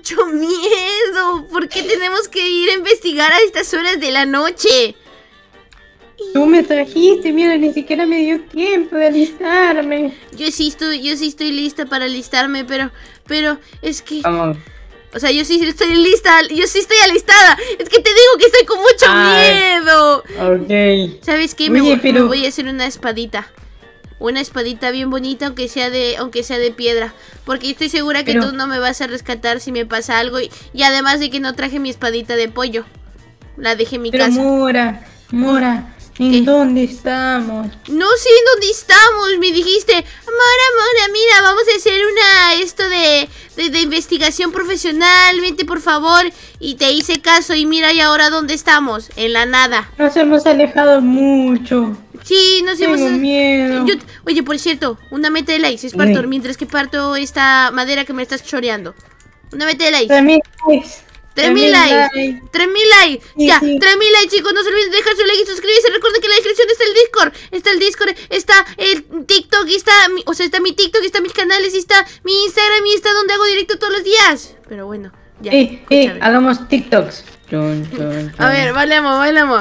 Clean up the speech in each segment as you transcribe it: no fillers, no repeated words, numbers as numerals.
mucho miedo. ¿Por qué tenemos que ir a investigar a estas horas de la noche? Tú me trajiste, mira, ni siquiera me dio tiempo de alistarme. Yo sí estoy lista para alistarme, pero es que... Vamos. O sea, yo sí estoy lista, yo sí estoy alistada. Es que te digo que estoy con mucho miedo. Ok. ¿Sabes qué? Me voy a hacer una espadita. Una espadita bien bonita, aunque sea de piedra. Porque estoy segura que tú no me vas a rescatar si me pasa algo. Y además de que no traje mi espadita de pollo. La dejé en mi casa. Mora, ¿en dónde estamos? No sé en dónde estamos. Me dijiste, Mora, mira, vamos a hacer esto de investigación profesional. Vente, por favor. Y te hice caso. Y mira, y ahora dónde estamos. En la nada. Nos hemos alejado mucho. Sí, nos hemos... Tengo miedo. Oye, por cierto, una meta de likes, Spartor, mientras que parto esta madera que me estás choreando. Una meta de likes. 3.000 likes. 3.000 likes. 3.000 likes. Sí, Ya, sí. 3.000 likes, chicos. No se olviden de dejar su like y suscribirse. Recuerden que en la descripción está el Discord. Está el TikTok. Está mi TikTok, está mis canales, y está mi Instagram, y está donde hago directo todos los días. Pero bueno, ya. Hagamos TikToks. A ver, bailamos.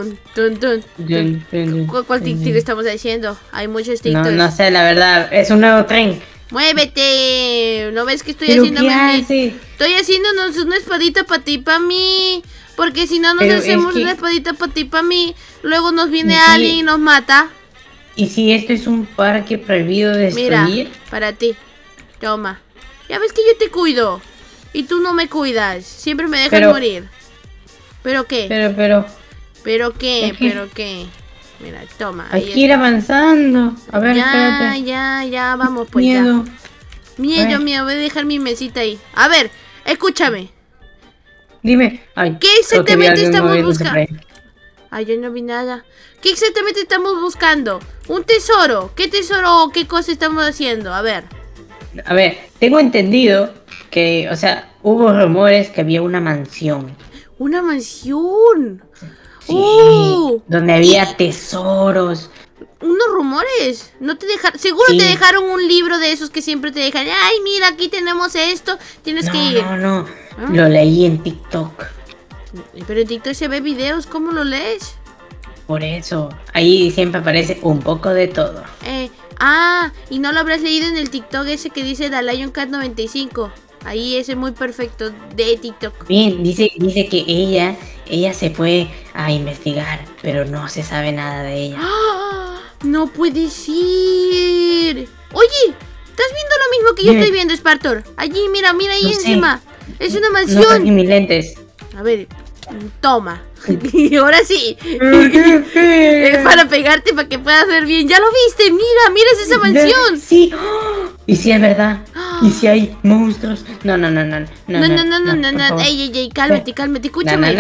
¿Cuál TikTok estamos haciendo? Hay muchos TikToks. No sé, la verdad, es un nuevo tren. ¡Muévete! ¿No ves que estoy ¿Pero haciendo? qué haces? Estoy haciéndonos una espadita para ti, para mí. Porque si no nos hacemos una espadita para ti, para mí, luego nos viene alguien y nos mata. ¿Y si esto es un parque prohibido de destruir? Mira, para ti. Toma. Ya ves que yo te cuido. Y tú no me cuidas. Siempre me dejas morir. ¿Pero qué? ¿Pero qué? Mira, toma. Hay que ir avanzando. A ver, espérate. Ya, vamos pues. Miedo. Miedo, voy a dejar mi mesita ahí. A ver, escúchame. Dime. ¿Qué exactamente estamos buscando? Ay, yo no vi nada. ¿Qué exactamente estamos buscando? ¿Un tesoro? ¿Qué tesoro o qué cosa estamos haciendo? A ver, tengo entendido que, o sea, hubo rumores que había una mansión. ¿una mansión? Sí, donde había tesoros. ¿Unos rumores? ¿No te dejaron? Seguro te dejaron un libro de esos que siempre te dejan. Ay, mira, aquí tenemos esto. Tienes que ir. No. Lo leí en TikTok. Pero en TikTok se ve videos. ¿Cómo lo lees? Por eso, ahí siempre aparece un poco de todo. Y no lo habrás leído en el TikTok ese que dice The Lion Cat 95. Ahí ese muy perfecto de TikTok. Bien, dice que ella se fue a investigar, pero no se sabe nada de ella. ¡Ah! No puede ser. Oye, ¿estás viendo lo mismo que yo estoy viendo, Spartor? Allí, mira ahí encima. Es una mansión. No traje mis lentes. A ver, toma. Y ahora sí. Es para pegarte para que puedas ver bien. Ya lo viste, mira esa mansión. Sí. ¿Y si es verdad? ¿Y si hay monstruos? No. Ey, cálmate, escúchame.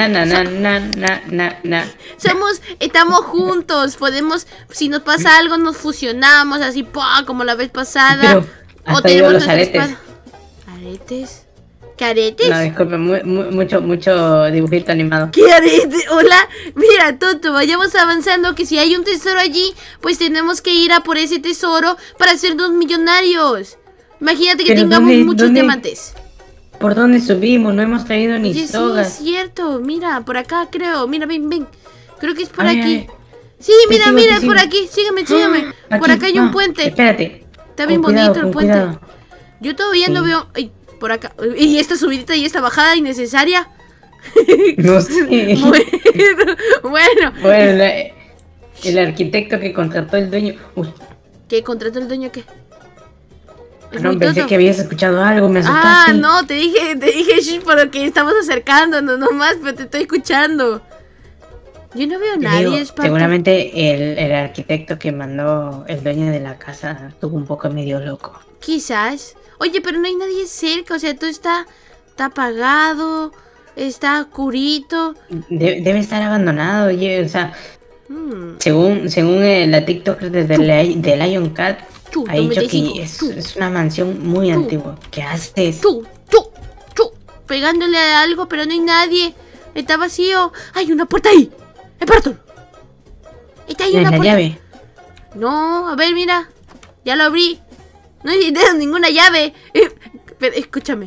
Estamos juntos. Podemos, si nos pasa algo, nos fusionamos así, como la vez pasada. Pero hasta yo los aretes. ¿Aretes? ¿Qué aretes? No, disculpe, mucho dibujito animado. ¿Qué aretes? Hola, mira, Toto, vayamos avanzando, que si hay un tesoro allí, pues tenemos que ir a por ese tesoro para hacernos millonarios. Imagínate que tengamos muchos diamantes. ¿Por dónde subimos? No hemos traído ni sogas. Sí, es cierto, mira, por acá creo, mira, ven. Creo que es por aquí. Sí, mira, es por aquí, sígueme. Por acá hay un puente. Espérate. Está bien bonito el puente. Yo todavía no veo... Ay, por acá. ¿Y esta subidita y esta bajada innecesaria? No sé. Bueno. El arquitecto que contrató el dueño. Uy. ¿Qué contrató el dueño qué? No, pensé que habías escuchado algo, me asustaste. No, te dije por que estamos acercándonos nomás, pero te estoy escuchando. Yo no veo a nadie, seguramente el arquitecto que mandó el dueño de la casa estuvo un poco medio loco. Quizás. Oye, pero no hay nadie cerca, o sea, todo está apagado, está oscurito. Debe estar abandonado, oye, o sea, según la TikTok de Lion Cat, ha dicho que es una mansión muy antigua. ¿Qué haces? Pegándole a algo, pero no hay nadie. Está vacío. ¡Hay una puerta ahí! ¡Espartor! Está ahí una puerta. Llave. No, a ver, mira. Ya lo abrí. No necesito ninguna llave. Pero escúchame.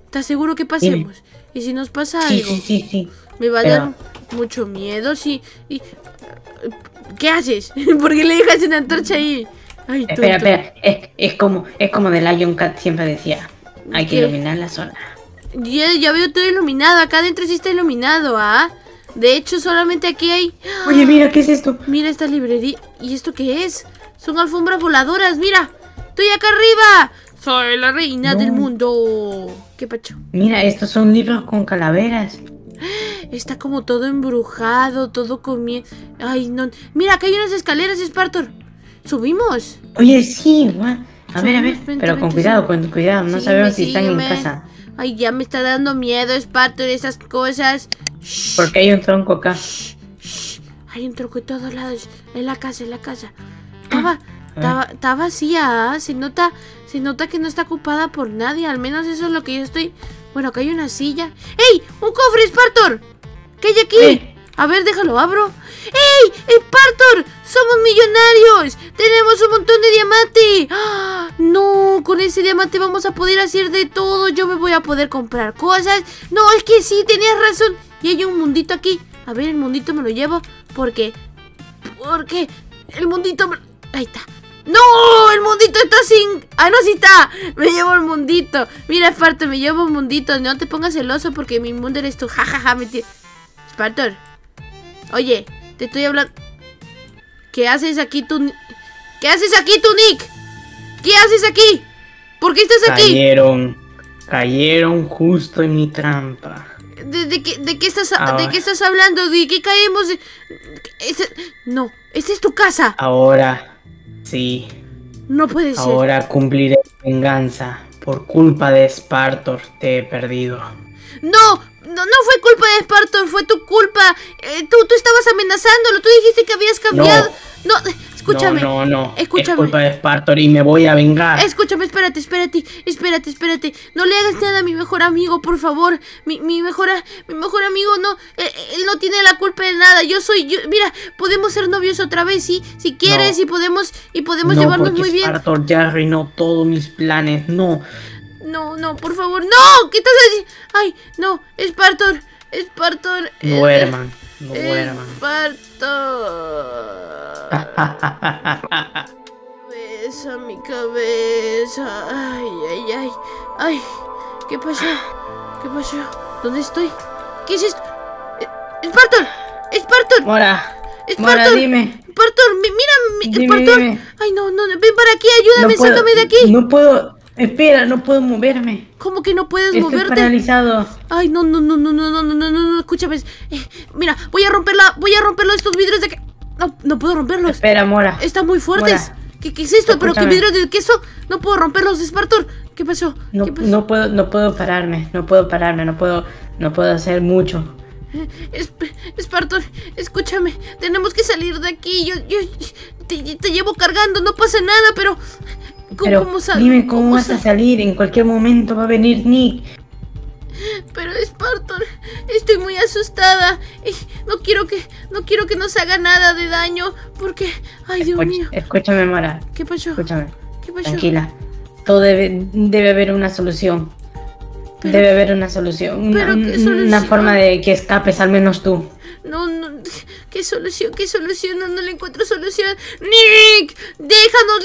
¿Estás seguro que pasemos? Dime. ¿Y si nos pasa Sí, algo? sí. Me va a dar mucho miedo, sí. ¿Qué haces? ¿Por qué le dejas una antorcha ahí? Ay, tonto. Espera. Es como The Lion Cat siempre decía. Hay que iluminar la zona. Ya veo todo iluminado. Acá adentro sí está iluminado, ¿ah? De hecho, solamente aquí hay... Oye, mira, ¿qué es esto? Mira esta librería. ¿Y esto qué es? Son alfombras voladoras, mira. Estoy acá arriba. Soy la reina del mundo. ¿Qué pacho? Mira, estos son libros con calaveras. Está como todo embrujado, todo comiendo. Ay, no. Mira, acá hay unas escaleras, Spartor. ¿Subimos? Oye, sí, guau. A ver, Vente, pero con cuidado, no sabemos si están en casa. Ay, ya me está dando miedo, Spartor, esas cosas. Porque hay un tronco acá. Hay un tronco en todos lados. En la casa. Está vacía, ¿eh? Se nota que no está ocupada por nadie. Al menos eso es lo que yo estoy... Bueno, acá hay una silla. ¡Ey! ¡Un cofre, Spartor! ¿Qué hay aquí? A ver, déjalo, abro. ¡Ey! ¡Spartor! ¡Somos millonarios! ¡Tenemos un montón de diamante! ¡Ah! No, con ese diamante vamos a poder hacer de todo. Yo me voy a poder comprar cosas. No, es que sí, tenías razón. Y hay un mundito aquí. A ver, el mundito me lo llevo. Porque el mundito me... Ahí está. ¡No! El mundito está sin... ¡Ah, no, sí está! Me llevo el mundito. Mira, Spartor, me llevo un mundito. No te pongas celoso porque mi mundo eres tú. Jajaja, Spartor. Oye, te estoy hablando... ¿Qué haces aquí tú, Nick? ¿Qué haces aquí? ¿Por qué estás aquí? Cayeron justo en mi trampa. ¿De qué estás hablando? ¿De qué caemos? No, esta es tu casa. Ahora, sí. No puede ser. Ahora cumpliré venganza. Por culpa de Spartor te he perdido. No fue culpa de Spartor, fue tu culpa. Tú estabas amenazándolo, tú dijiste que habías cambiado. No, escúchame. No. Escúchame. Es culpa de Spartor y me voy a vengar. Escúchame, espérate. No le hagas nada a mi mejor amigo, por favor. Mi mejor amigo no, él no tiene la culpa de nada. Mira, podemos ser novios otra vez, ¿sí? Si quieres, y podemos llevarnos muy bien. Spartor ya arruinó todos mis planes, no. No, por favor, no. ¿Qué estás haciendo? Ay, no, Spartor. No duerman. Spartor. Besa mi cabeza. Ay. ¿Qué pasó? ¿Dónde estoy? ¿Qué es esto? Spartor. Mora, dime. Spartor, mira, Spartor. Dime. Ay, no, ven para aquí, ayúdame, sácame de aquí. No puedo. Espera, no puedo moverme. ¿Cómo que no puedes Estoy moverte? paralizado. Ay, no, escúchame. Mira, voy a romperlo estos vidrios de que... No puedo romperlos. Espera, Mora. Están muy fuertes. Mora. ¿Qué es esto? Escúchame. ¿Pero qué vidrios de queso? No puedo romperlos, Spartor. ¿Qué pasó? No puedo pararme. No puedo hacer mucho. Spartor, escúchame. Tenemos que salir de aquí. Yo te llevo cargando, no pasa nada, pero... Dime cómo vas a salir. En cualquier momento va a venir Nick. Pero Spartor, estoy muy asustada. No quiero que nos haga nada de daño. Porque, ay, Dios mío. Escúchame, Mara. ¿Qué pasó? Escúchame. Tranquila. Todo debe haber una solución. Debe haber una solución. Una forma de que escapes, al menos tú. No, ¿qué solución? No le encuentro solución. ¡Nick! ¡Déjanos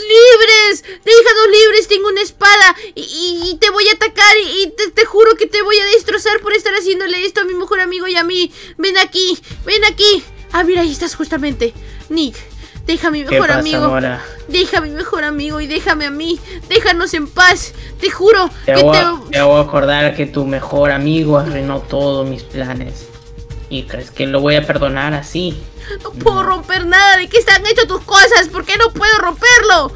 libres! Tengo una espada y te voy a atacar y te juro que te voy a destrozar por estar haciéndole esto a mi mejor amigo y a mí. Ven aquí. Ah, mira, ahí estás justamente. Nick, deja a mi mejor amigo. Ahora? Deja a mi mejor amigo y déjame a mí. Déjanos en paz. Te juro te voy a acordar que tu mejor amigo arruinó todos mis planes. ¿Y crees que lo voy a perdonar así? No puedo romper nada. ¿De qué están hechas tus cosas? ¿Por qué no puedo romperlo?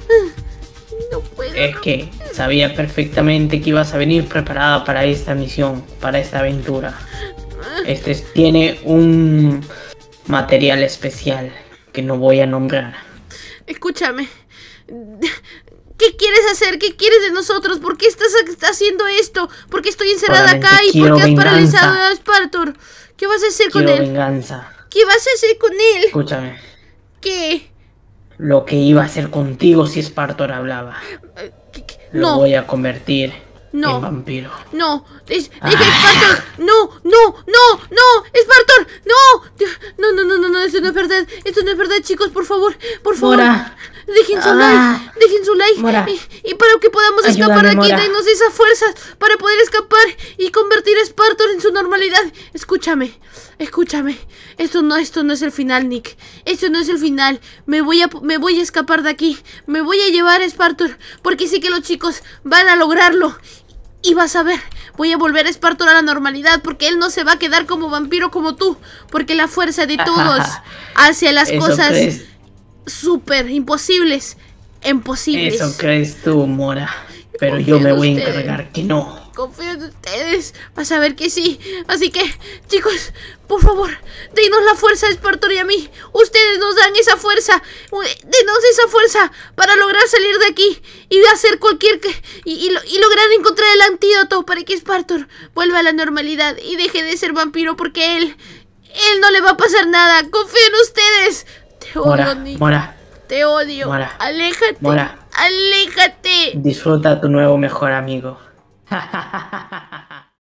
No puedo. Es que sabía perfectamente que ibas a venir preparada para esta misión, para esta aventura. Tiene un material especial que no voy a nombrar. Escúchame. ¿Qué quieres hacer? ¿Qué quieres de nosotros? ¿Por qué estás haciendo esto? ¿Por qué estoy encerrada acá? ¿Y por qué has paralizado a Spartor? ¿Qué vas a hacer con él? Venganza. ¿Qué vas a hacer con él? Escúchame. ¿Qué? Lo que iba a hacer contigo si Spartor hablaba. Lo voy a convertir No. en vampiro. No, Spartor. No, Spartor. No, esto no es verdad. Esto no es verdad, chicos, por favor. Mora. Dejen su like. Mora. Y para que podamos escapar de aquí, Mora. denos esas fuerzas para poder escapar y convertir a Spartor en su normalidad. Escúchame. Esto no es el final, Nick. Esto no es el final. Me voy a escapar de aquí. Me voy a llevar a Spartor, porque sé que los chicos van a lograrlo. Y vas a ver, voy a volver a Spartor a la normalidad, porque él no se va a quedar como vampiro como tú, porque la fuerza de todos hace las cosas súper imposibles. Eso crees tú, Mora. Pero yo me voy a encargar que no. Confío en ustedes. Vas a ver que sí. Así que, chicos, por favor, denos la fuerza a Spartor y a mí. Ustedes nos dan esa fuerza. Denos esa fuerza para lograr salir de aquí y hacer y lograr encontrar el antídoto para que Spartor vuelva a la normalidad y deje de ser vampiro, porque él no le va a pasar nada. Confío en ustedes. Te odio, Nick. Mora. Te odio. Mora. Aléjate. Mora. Aléjate. Disfruta a tu nuevo mejor amigo.